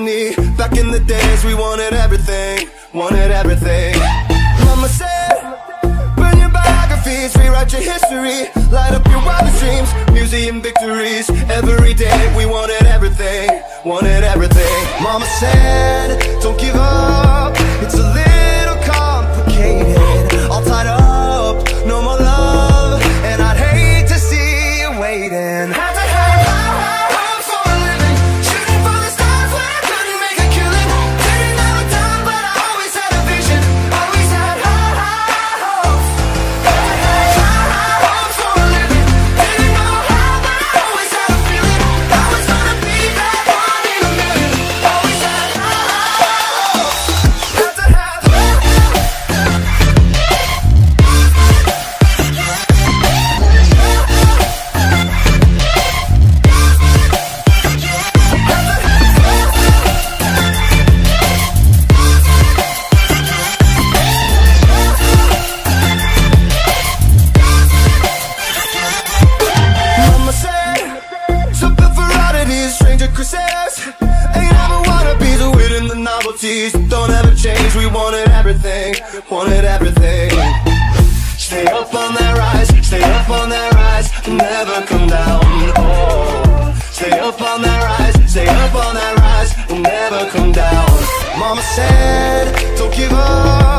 destiny. Back in the days we wanted everything, wanted everything. Mama said, burn your biographies, rewrite your history, light up your wildest dreams, museum victories. Every day we wanted everything, wanted everything. Mama said, don't give up, it's a little complicated. All tied up, no more love, and I'd hate to see you waiting. Don't ever change, we wanted everything, wanted everything. Stay up on that rise, stay up on that rise, never come down. Oh, stay up on that rise, stay up on that rise, never come down. Mama said, don't give up.